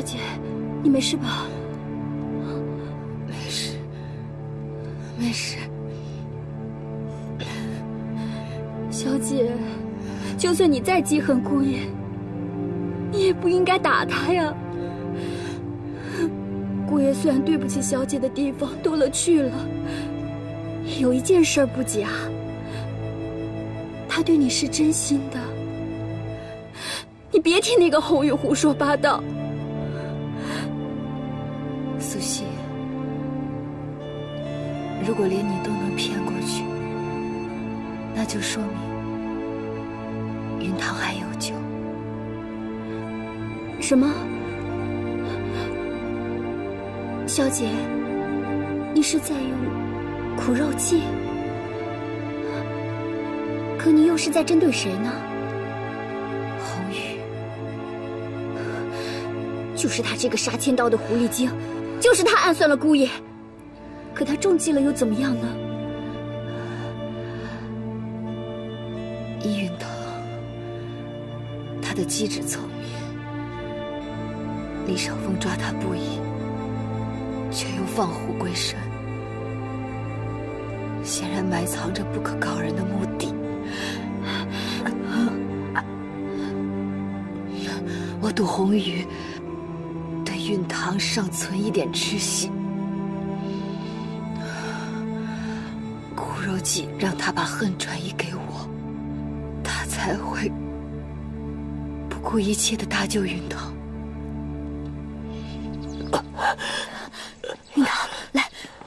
姐，你没事吧？ 没事，没事。 小姐，就算你再记恨顾烨，你也不应该打他呀。顾烨虽然对不起小姐的地方多了去了，有一件事不假，他对你是真心的。你别听那个红玉胡说八道。 苏西，如果连你都能骗过去，那就说明云堂还有救。 什么？小姐，你是在用苦肉计？可你又是在针对谁呢？ 红玉， 就是他这个杀千刀的狐狸精，就是他暗算了顾烨。可他中计了又怎么样呢？ 依云堂，他的机智聪明，李少峰抓他不易，却又放虎归山，显然埋藏着不可告人的目的。我赌红玉对云堂尚存一点痴心，苦肉计让他把恨转移给我，他才会不顾一切的搭救云堂。 云堂，来。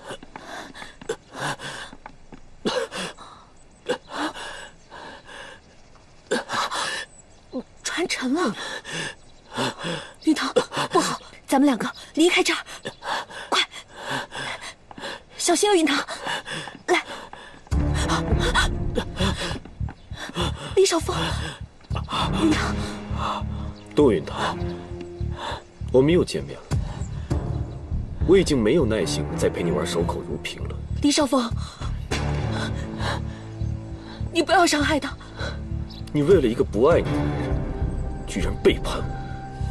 传承了。云堂，不好，咱们两个离开这儿，快，小心啊，云堂。来，李少峰，云堂， 杜云堂，我们又见面了。我已经没有耐心再陪你玩守口如瓶了。 李少峰，你不要伤害他。 你为了一个不爱你的人，居然背叛我，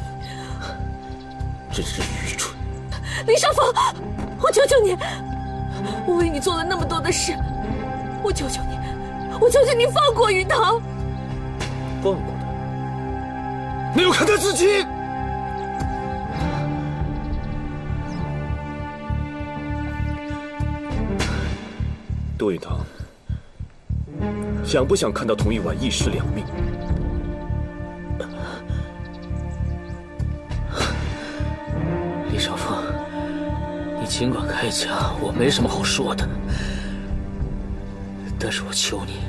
真是愚蠢。 李少峰，我求求你，我为你做了那么多的事，我求求你，我求求你放过云堂。 放过他？那要看他自己。杜云堂，想不想看到童玉婉一尸两命？ 李少峰，你尽管开枪，我没什么好说的。但是我求你，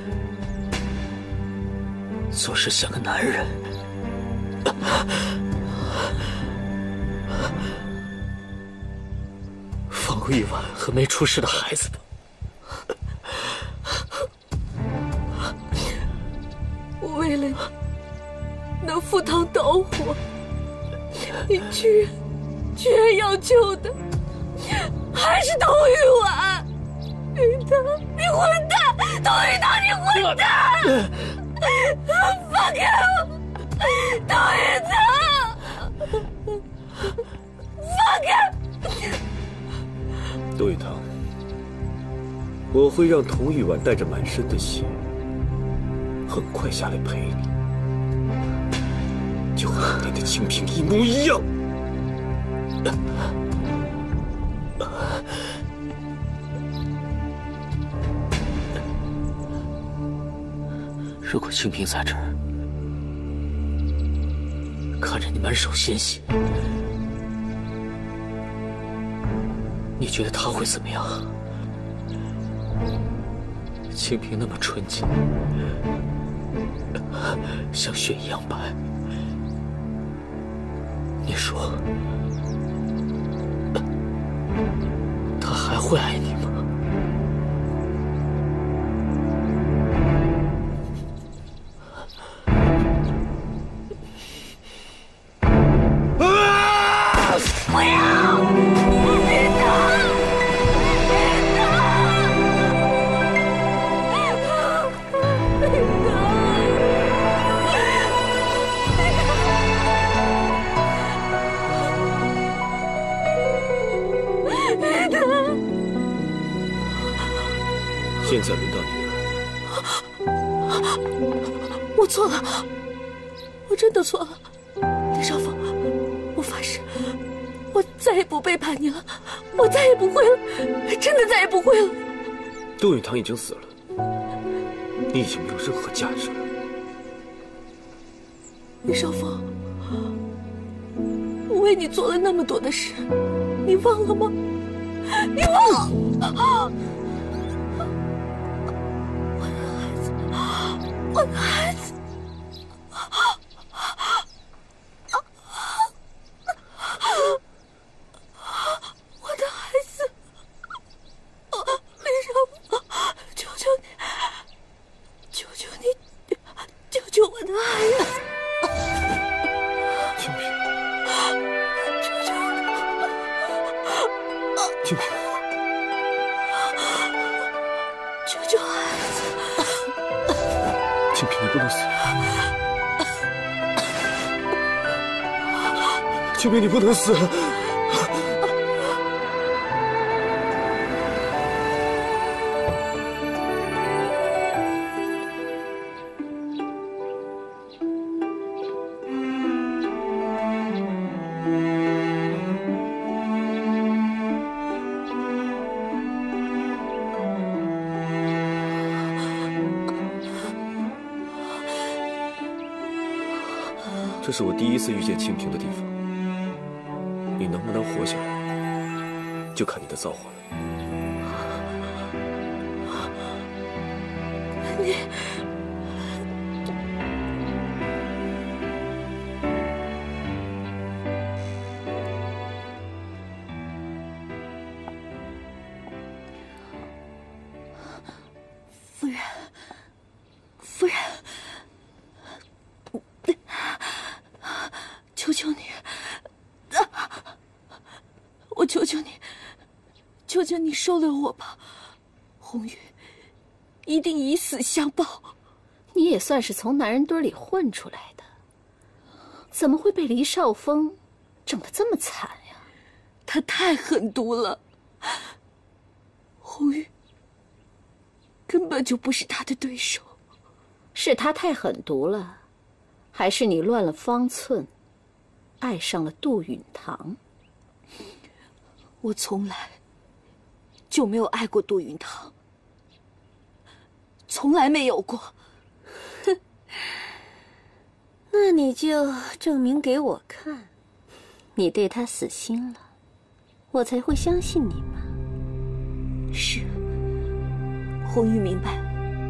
做事像个男人。放过玉婉和没出世的孩子吧。 我为了你能赴汤蹈火，你居然要救的还是童玉婉。云堂，你混蛋！童玉堂，你混蛋！放开我！童玉堂，放开！ 杜玉堂，我会让童玉婉带着满身的血，很快下来陪你，就和当年的清平一模一样。 如果清平在这儿，看着你满手鲜血，你觉得他会怎么样？清平那么纯洁，像雪一样白，你说他还会爱你吗？ 现在轮到你了。我错了，我真的错了，李少峰，我发誓，我再也不背叛你了，我再也不会了，真的再也不会了。 杜允堂已经死了，你已经没有任何价值了。 李少峰，我为你做了那么多的事，你忘了吗？你忘了？我的孩子，我的孩子，李少峰，求求你，求求你，救救我的孩子！ 清平， 求求你， 清平， 救救孩子！ 清平，你不能死！清平，你不能死！这是我第一次遇见清平的地方，你能不能活下来，就看你的造化了。 你，夫人，夫人。求求你，我求求你，求求你收留我吧，红玉一定以死相报。 你也算是从男人堆里混出来的，怎么会被黎少峰整得这么惨呀？ 他太狠毒了，红玉根本就不是他的对手。 是他太狠毒了，还是你乱了方寸？爱上了杜允堂。 我从来就没有爱过杜允堂，从来没有过。 那你就证明给我看，你对他死心了，我才会相信你嘛。 是，红玉明白。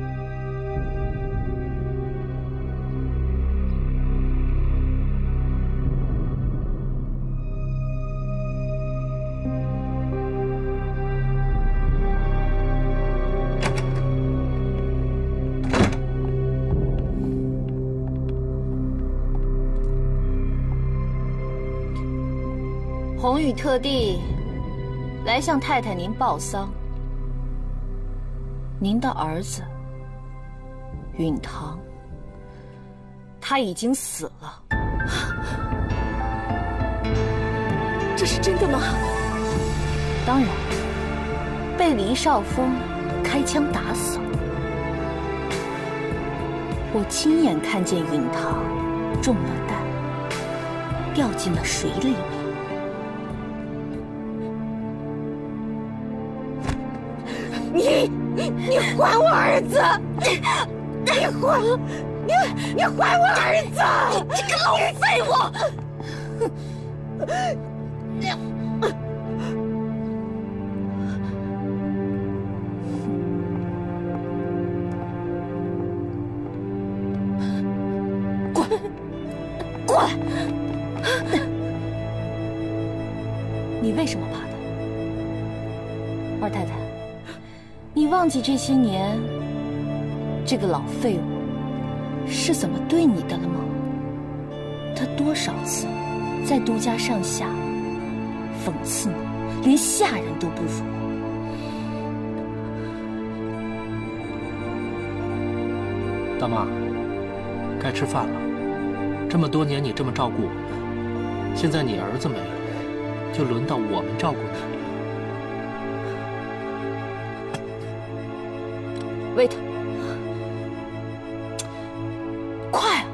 红玉特地来向太太您报丧，您的儿子允堂，他已经死了。 这是真的吗？ 当然，被黎少峰开枪打死了。我亲眼看见允堂中了弹，掉进了水里面。 你还我儿子！你还我儿子！你这个老废物！过来！ 你为什么怕他？二太太，你忘记这些年这个老废物是怎么对你的了吗？他多少次在杜家上下讽刺你，连下人都不如。 大妈，该吃饭了。这么多年你这么照顾我，现在你儿子没了，就轮到我们照顾你了。 喂他，快啊！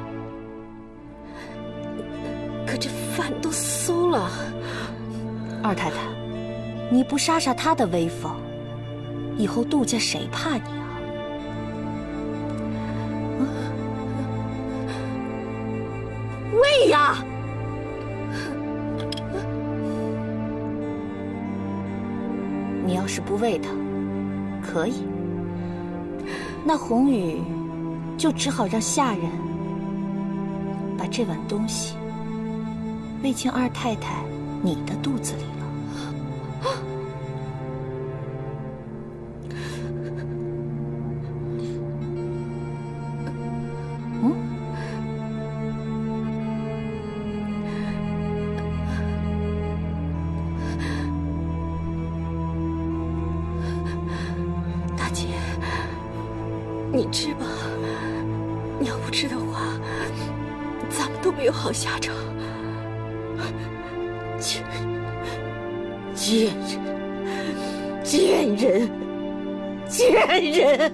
可这饭都馊了。 二太太，你不杀杀他的威风，以后杜家谁怕你啊？ 喂呀！ 你要是不喂他，可以。那红雨就只好让下人把这碗东西喂进二太太你的肚子里了。 大姐，你吃吧。你要不吃的话，咱们都没有好下场。贱人，贱人，贱人！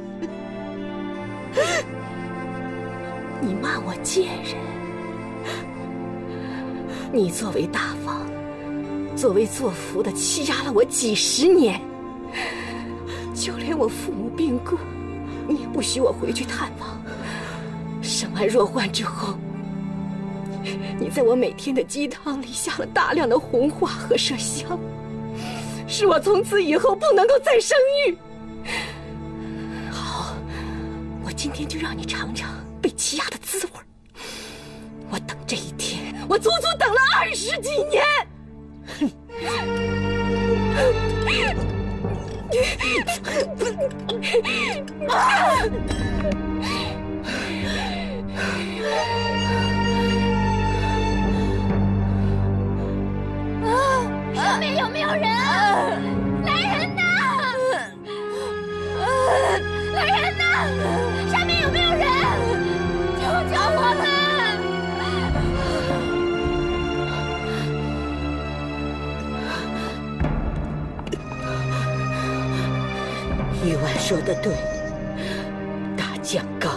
你骂我贱人？你作为大王，作为做福的，欺压了我几十年，就连我父母病故，你也不许我回去探望。生完若幻之后，你在我每天的鸡汤里下了大量的红花和麝香，使我从此以后不能够再生育。好，我今天就让你尝尝被欺压的滋味。我等这一天，我足足等了20几年。 上面有没有人？来人呐！来人呐！上面有没有人？救救我们！ 玉婉说的对，大酱缸，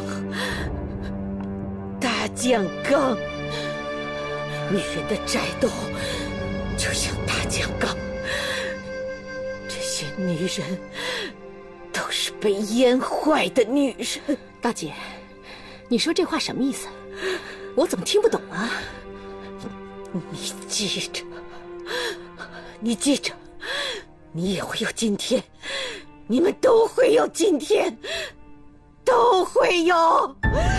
大酱缸，女人的债斗就像大酱缸，这些女人都是被淹坏的女人。大姐，你说这话什么意思？我怎么听不懂啊？你记着，你记着，你也会有今天。你们都会有今天，都会有。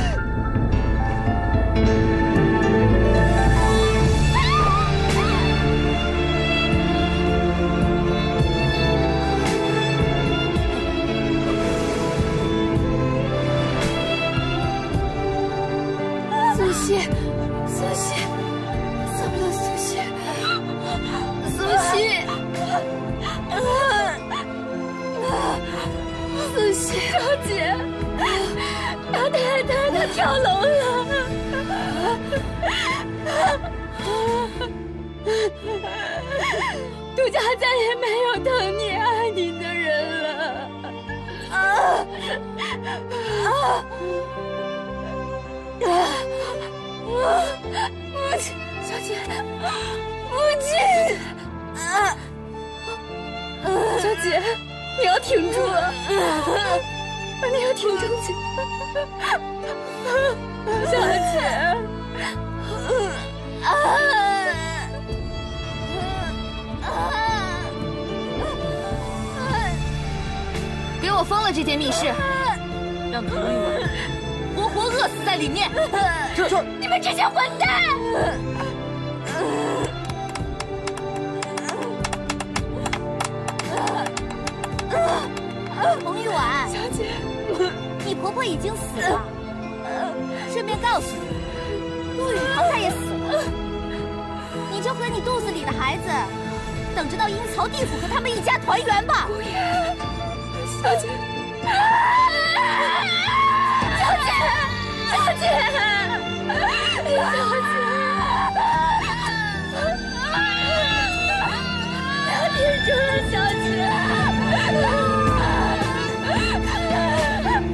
苏西，苏西，怎么了？苏西，苏西。苏西，小姐，老太太她跳楼了。杜家再也没有疼你爱你的人了。母亲，小姐，母亲，小姐。你要挺住啊！你要挺住气，小姐。给我封了这间密室，让童玉婉活活饿死在里面！你们这些混蛋！童玉婉，小姐，你婆婆已经死了。顺便告诉你，陆雨堂他也死了。你就和你肚子里的孩子，等着到阴曹地府和他们一家团圆吧。不要，小姐，小姐，小姐，小姐，要挺住了，小姐。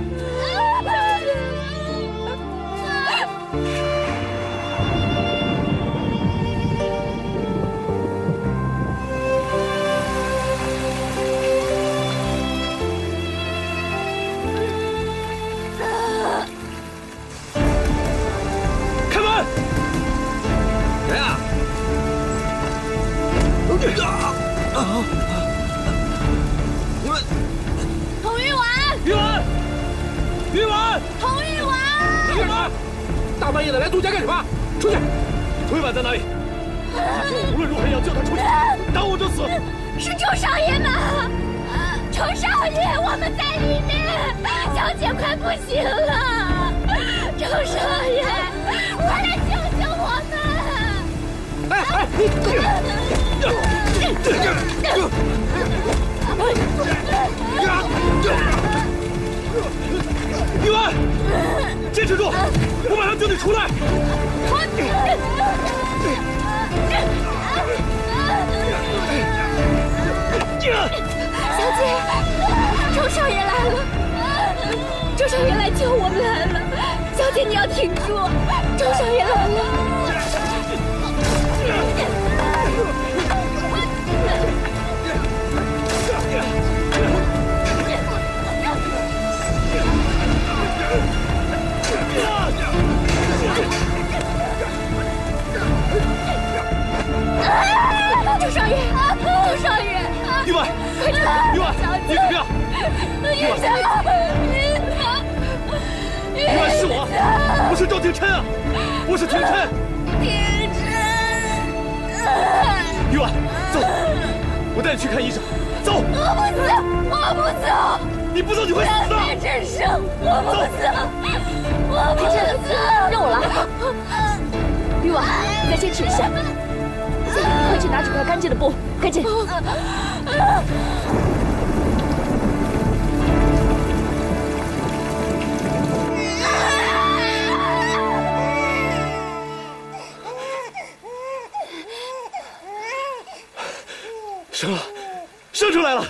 大半夜的来杜家干什么？出去！ 涂玉婉在哪里？今天我无论如何也要叫她出去，耽误就死。 是周少爷吗？周少爷，我们在里面，小姐快不行了。周少爷，快来救救我们！ 哎， 玉婉，坚持住，我马上救你出来。 小姐，周少爷来了，周少爷来救我们来了。小姐，你要挺住，周少爷来了。周少爷，周少爷， 玉婉，玉婉，你怎么样？玉婉，玉婉是我，我是周廷琛啊，我是廷琛。 廷琛， 玉婉，走，我带你去看医生。走。 我不走，我不走。 你不走你会死的。 别吱声，我不走，我不走。 让我来。玉婉，你再坚持一下。快去拿几块干净的布，赶紧！ 生了，生出来了！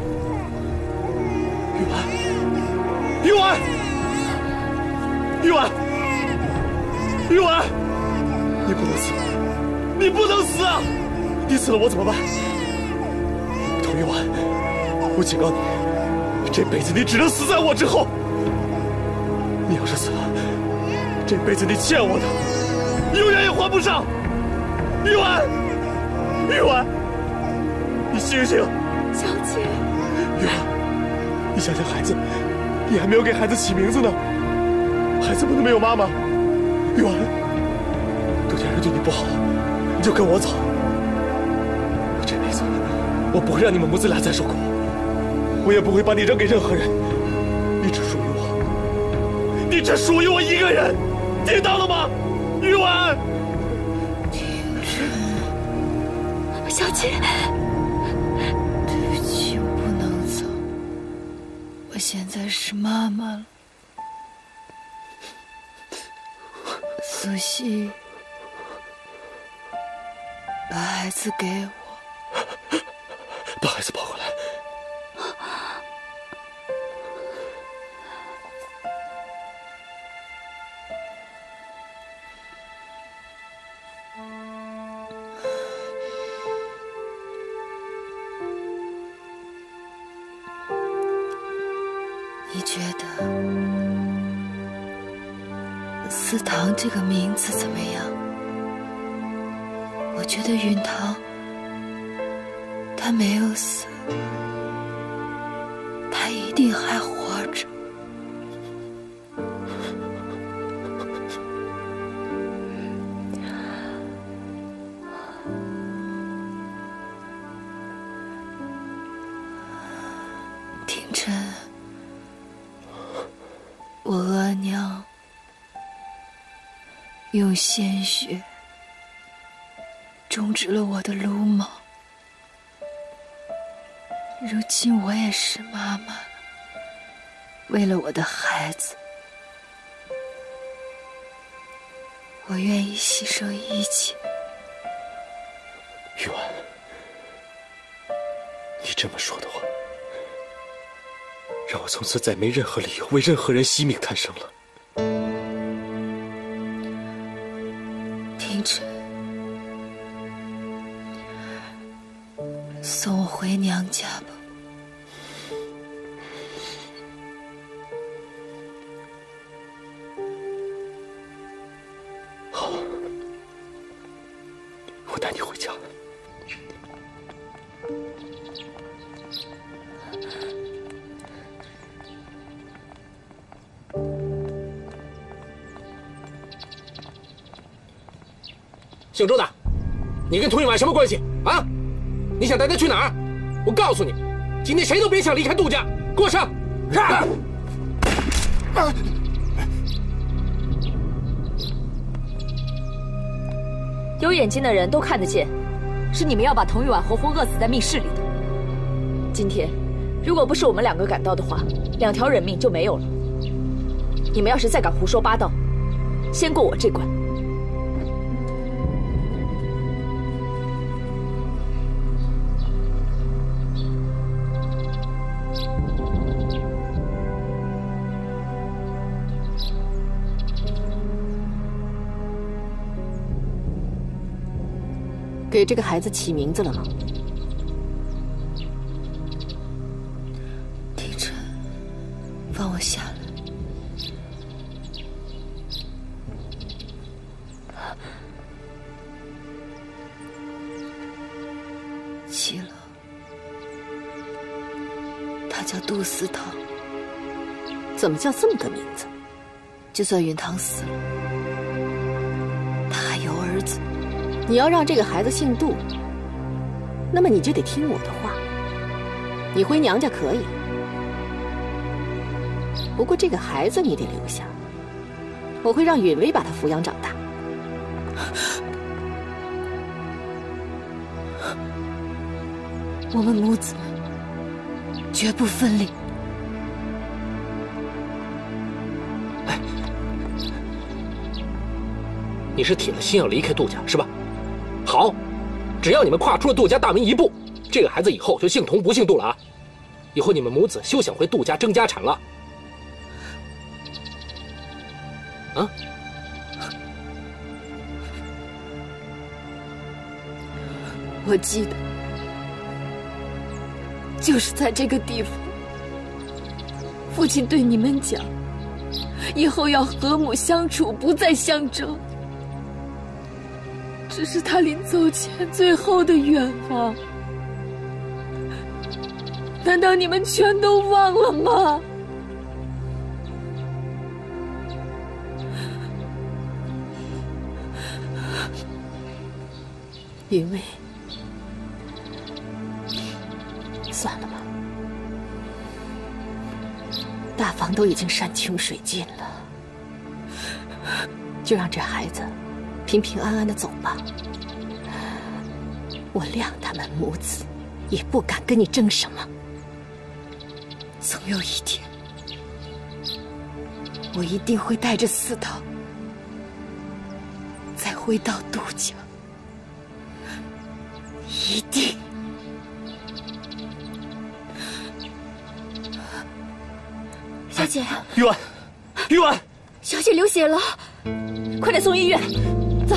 玉婉，玉婉，玉婉，玉婉，你不能死！你不能死啊！你死了我怎么办？童玉婉，我警告你，这辈子你只能死在我之后。你要是死了，这辈子你欠我的，永远也还不上。玉婉，玉婉，你醒醒！ 小姐， 玉婉，你想想孩子，你还没有给孩子起名字呢，孩子不能没有妈妈。玉婉，杜家人对你不好。你就跟我走，我这辈子我不会让你们母子俩再受苦，我也不会把你扔给任何人，你只属于我，你只属于我一个人，听到了吗？玉婉， 廷琛，小姐， 对不起，我不能走，我现在是妈妈了，苏西。把孩子给我， 把孩子抱回来。 你觉得思棠这个名字怎么样？我觉得允堂，他没有死，他一定还活着。廷琛，我额娘用鲜血种植了我的鲁莽，如今我也是妈妈，为了我的孩子，我愿意牺牲一切。 玉婉，你这么说的话，让我从此再没任何理由为任何人惜命贪生了。 廷琛，送我回娘家吧。 好，我带你回家。 姓周的，你跟童玉婉什么关系啊？你想带她去哪儿？我告诉你，今天谁都别想离开杜家，给我上！上！ 有眼睛的人都看得见，是你们要把童玉婉活活饿死在密室里的。今天，如果不是我们两个赶到的话，2条人命就没有了。你们要是再敢胡说八道，先过我这关。 给这个孩子起名字了吗？ 帝晨，放我下来。齐了，他叫杜思堂。 怎么叫这么个名字？ 就算允堂死了，他还有儿子。 你要让这个孩子姓杜，那么你就得听我的话。你回娘家可以，不过这个孩子你得留下，我会让允薇把他抚养长大。 我们母子绝不分离。 你是铁了心要离开杜家是吧？好，只要你们跨出了杜家大门一步，这个孩子以后就姓童不姓杜了啊！以后你们母子休想回杜家争家产了。啊？ 我记得，就是在这个地方，父亲对你们讲，以后要和睦相处，不再相争。这是他临走前最后的愿望，难道你们全都忘了吗？ 允薇，算了吧，大房都已经山穷水尽了，就让这孩子平平安安的走吧。我谅他们母子，也不敢跟你争什么。 总有一天，我一定会带着思堂再回到杜家，一定。 小姐， 玉婉，玉婉， 小姐流血了，快点送医院。走。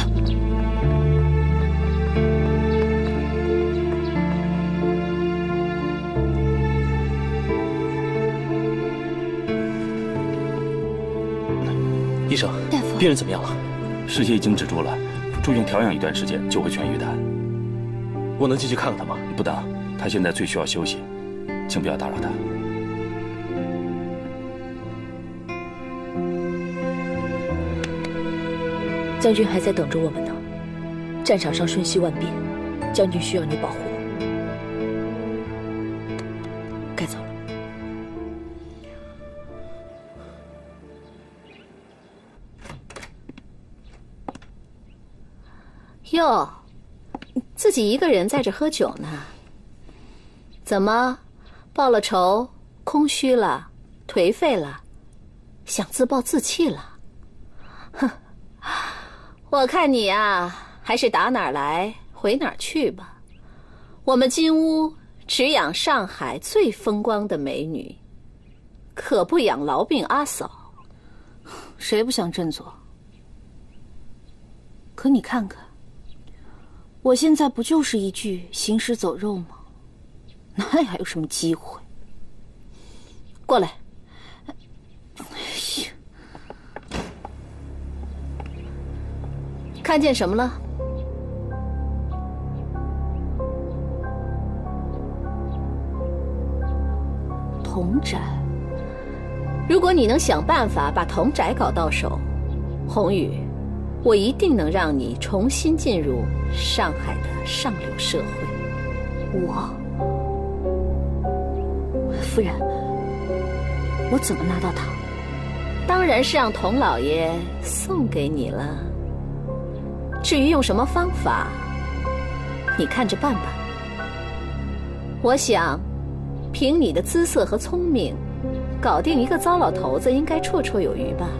医生， 大夫， 病人怎么样了？ 失血已经止住了，住院调养一段时间就会痊愈的。 我能进去看看他吗？ 不当，他现在最需要休息，请不要打扰他。 将军还在等着我们呢，战场上瞬息万变，将军需要你保护。该走了。 哟，自己一个人在这喝酒呢？怎么，报了仇，空虚了，颓废了，想自暴自弃了？哼，我看你啊，还是打哪儿来回哪儿去吧。我们金屋只养上海最风光的美女，可不养痨病阿嫂。 谁不想振作？可你看看，我现在不就是一具行尸走肉吗？哪里还有什么机会？ 过来。看见什么了？ 童宅。 如果你能想办法把童宅搞到手，红雨， 我一定能让你重新进入上海的上流社会。 夫人，我怎么拿到它？ 当然是让童老爷送给你了。至于用什么方法，你看着办吧。我想，凭你的姿色和聪明，搞定一个糟老头子应该绰绰有余吧。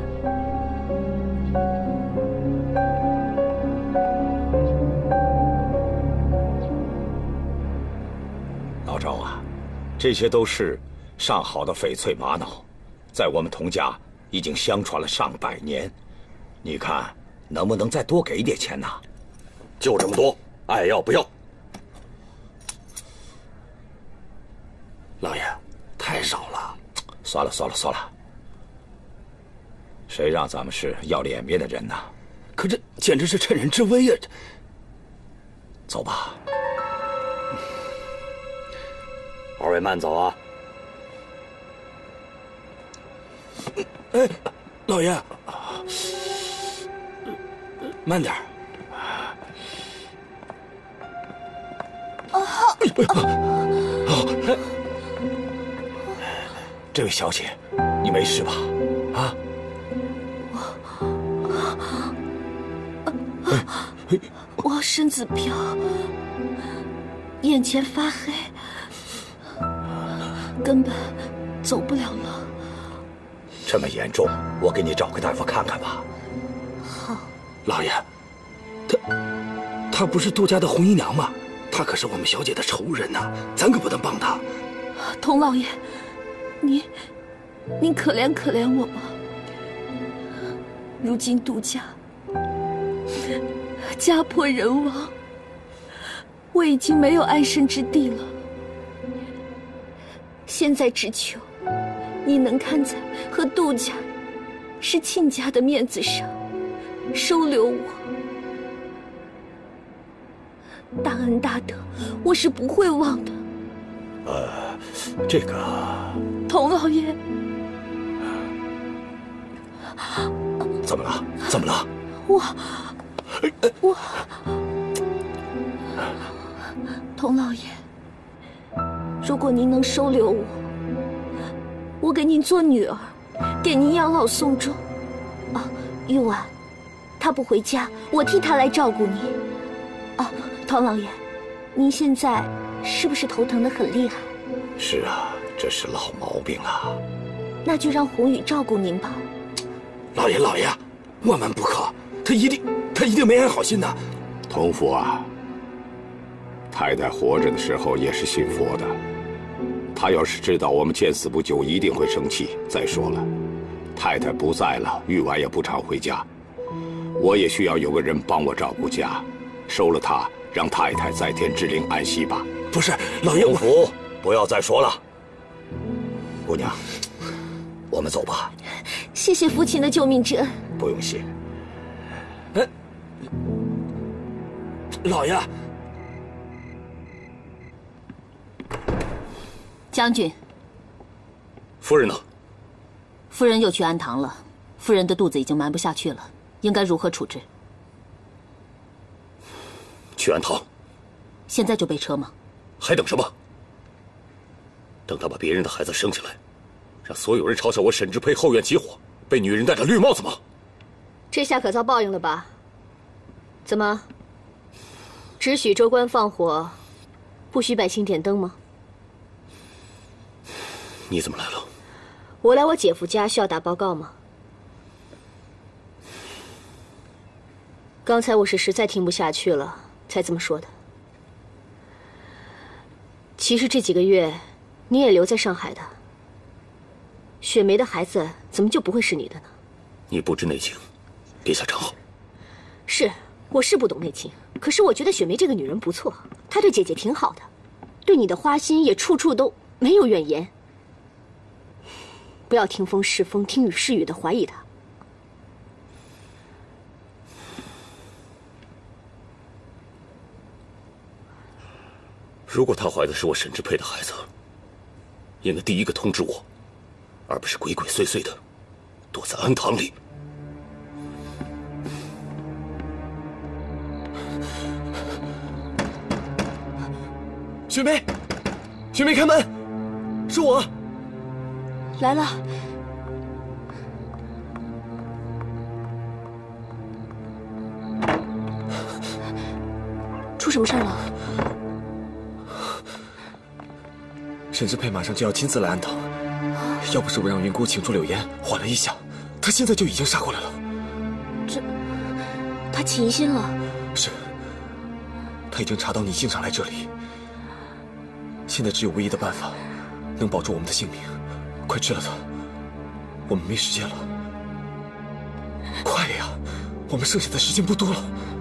老赵啊，这些都是上好的翡翠玛瑙，在我们童家已经相传了上百年，你看能不能再多给点钱呢？ 就这么多，爱要不要？老爷，太少了。 算了，谁让咱们是要脸面的人呢？ 可这简直是趁人之危呀！ 走吧。 二位慢走啊！哎，老爷，慢点。 这位小姐，你没事吧？啊？ 我身子飘，眼前发黑，根本走不了了。 这么严重，我给你找个大夫看看吧。 好。 老爷，她不是杜家的红衣娘吗？她可是我们小姐的仇人呐，咱可不能帮她。 童老爷，您可怜可怜我吧。如今杜家家破人亡，我已经没有安身之地了。现在只求你能看在和杜家是亲家的面子上，收留我。大恩大德，我是不会忘的。 这个， 童老爷， 怎么了？怎么了？ 我，童老爷，如果您能收留我，我给您做女儿，给您养老送终。玉婉，她不回家，我替她来照顾你。童老爷，您现在是不是头疼得很厉害？ 是啊，这是老毛病了。 那就让红雨照顾您吧。 老爷，万万不可！他一定没安好心的。 童福啊，太太活着的时候也是信佛的，她要是知道我们见死不救，一定会生气。再说了，太太不在了，玉婉也不常回家，我也需要有个人帮我照顾家。收了她，让太太在天之灵安息吧。 不是，老爷， 洪福，不要再说了。姑娘，我们走吧。 谢谢父亲的救命之恩。 不用谢。 老爷， 将军， 夫人呢？ 夫人又去安堂了。夫人的肚子已经瞒不下去了，应该如何处置？ 去安堂。 现在就备车吗？ 还等什么？等他把别人的孩子生下来，让所有人嘲笑我沈志佩后院起火，被女人戴着绿帽子吗？ 这下可遭报应了吧？怎么，只许州官放火，不许百姓点灯吗？ 你怎么来了？ 我来我姐夫家需要打报告吗？刚才我是实在听不下去了，才这么说的。其实这几个月，你也留在上海的。雪梅的孩子怎么就不会是你的呢？ 你不知内情，别瞎张号。 是，我是不懂内情，可是我觉得雪梅这个女人不错，她对姐姐挺好的，对你的花心也处处都没有怨言。不要听风是风，听雨是雨的怀疑她。 如果她怀的是我沈志佩的孩子，应该第一个通知我，而不是鬼鬼祟祟的躲在安堂里。 雪梅，雪梅，开门，是我。 来了。出什么事了？ 沈之佩马上就要亲自来安堂，要不是我让云姑请出柳岩缓了一下，他现在就已经杀过来了。 他起疑心了？ 是，他已经查到你经常来这里。现在只有唯一的办法，能保住我们的性命。快吃了它，我们没时间了。快呀，我们剩下的时间不多了。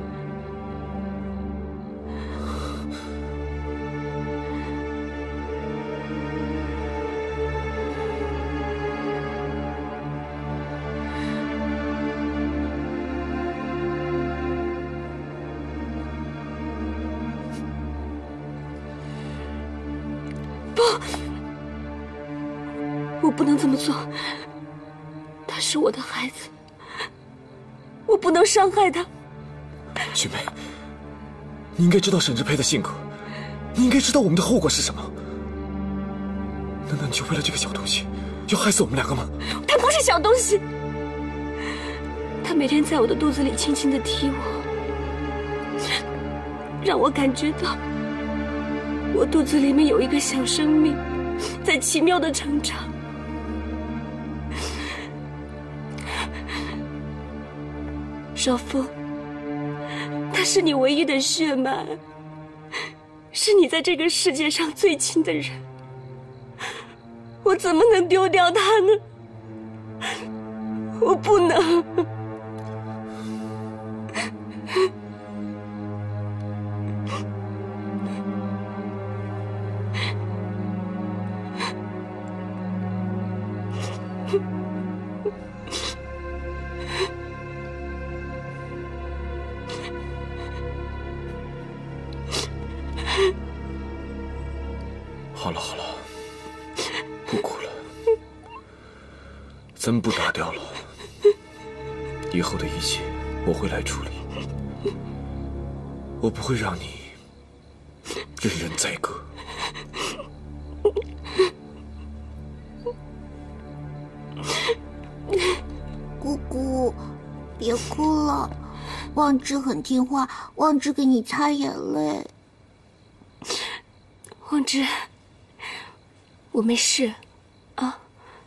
我不能这么做，他是我的孩子，我不能伤害他。 雪梅，你应该知道沈之佩的性格，你应该知道我们的后果是什么。难道你就为了这个小东西，要害死我们两个吗？ 他不是小东西，他每天在我的肚子里轻轻地踢我，让我感觉到我肚子里面有一个小生命在奇妙的成长。少峰，他是你唯一的血脉，是你在这个世界上最亲的人，我怎么能丢掉他呢？我不能。 好了好了，不哭了，咱们不打掉了。以后的一切我会来处理，我不会让你任人宰割。 姑姑，别哭了，望之很听话，望之给你擦眼泪。 望之，我没事，啊。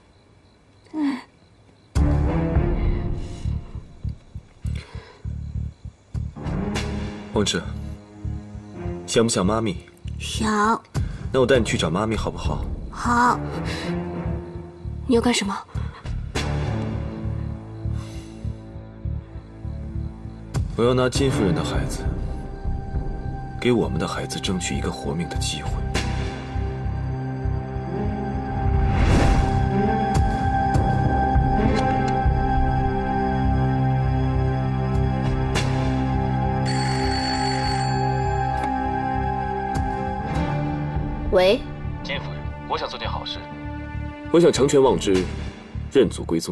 望之，想不想妈咪？ 想。 那我带你去找妈咪好不好？ 好。 你要干什么？ 我要拿金夫人的孩子，给我们的孩子争取一个活命的机会。 喂， 金夫人，我想做件好事， 我想成全望之，认祖归宗。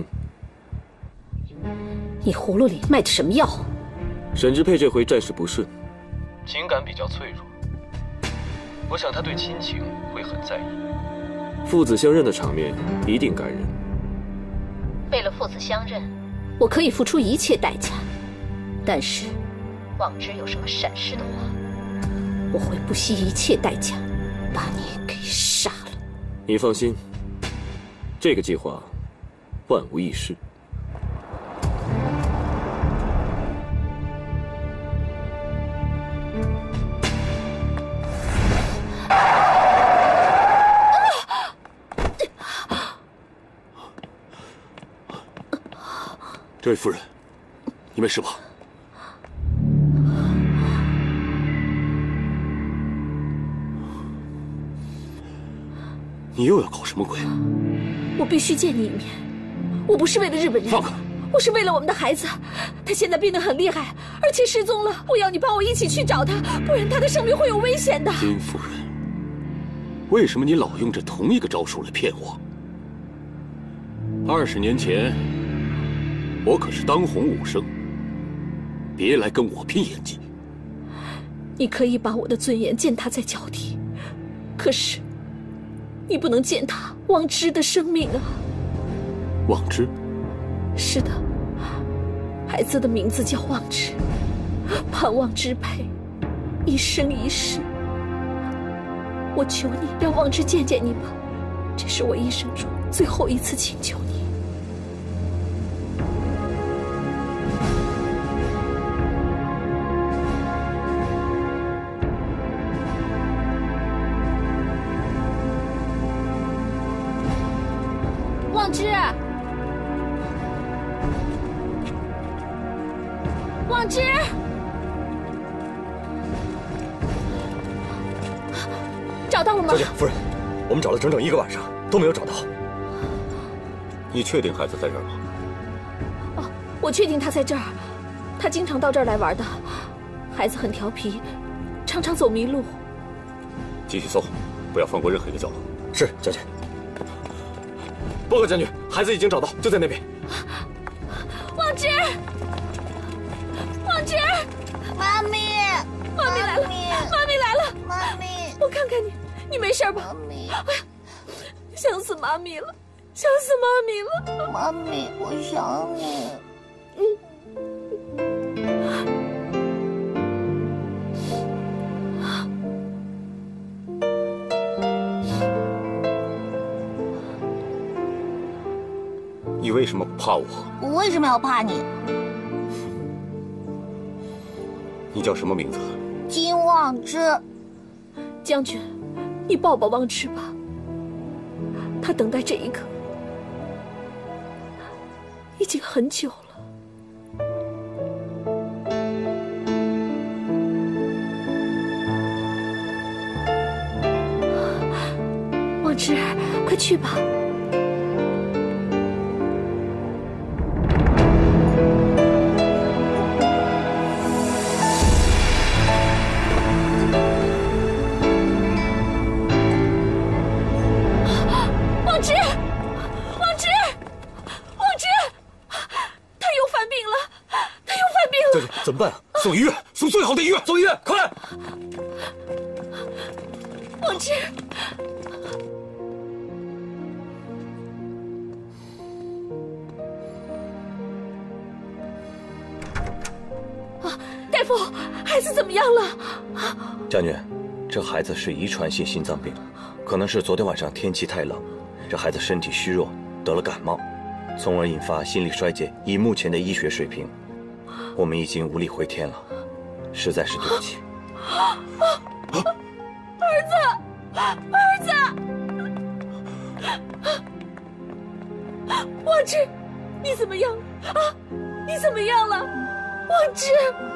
你葫芦里卖的什么药？ 沈之佩这回战事不顺， 情感比较脆弱，我想他对亲情会很在意。 父子相认的场面一定感人。 为了父子相认，我可以付出一切代价，但是望之有什么闪失的话，我会不惜一切代价把你给杀了。 你放心，这个计划万无一失。 这位夫人，你没事吧？你又要搞什么鬼？ 我必须见你一面。我不是为了日本人， 放开！ 我是为了我们的孩子。他现在病得很厉害，而且失踪了。我要你帮我一起去找他，不然他的生命会有危险的。 金夫人，为什么你老用这同一个招数来骗我？20年前，我可是当红武生，别来跟我拼演技。 你可以把我的尊严践踏在脚底， 可是，你不能践踏望之的生命啊！ 望之？ 是的，孩子的名字叫望之，盼望之配，一生一世。我求你让望之见见你吧，这是我一生中最后一次请求你。 望之，望之，找到了吗？ 小姐，夫人，我们找了整整1个晚上都没有找到。你确定孩子在这儿吗？ 哦，我确定他在这儿，他经常到这儿来玩的。孩子很调皮，常常走迷路。 继续搜，不要放过任何一个角落。是，小姐。报告将军，孩子已经找到，就在那边。 望之，望之， 妈咪， 妈咪来了，妈咪来了， 妈咪， 我看看你，你没事吧？ 妈咪， 哎呀，想死妈咪了，想死妈咪了。 妈咪，我想你。 你为什么不怕我？ 我为什么要怕你？ 你叫什么名字？ 金望之。 将军，你抱抱望之吧，他等待这一刻已经很久了。望之，快去吧。 怎么办啊？送医院，送最好的医院，送医院，快！ 望之，啊，大夫，孩子怎么样了？ 将军，这孩子是遗传性心脏病，可能是昨天晚上天气太冷，这孩子身体虚弱，得了感冒，从而引发心力衰竭。以目前的医学水平，我们已经无力回天了，实在是对不起。 儿子，儿子，望之，你怎么样啊？你怎么样了？望之，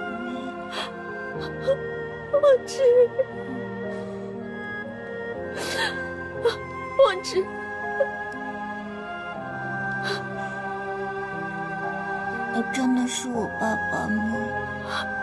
望之，望之。 你真的是我爸爸吗？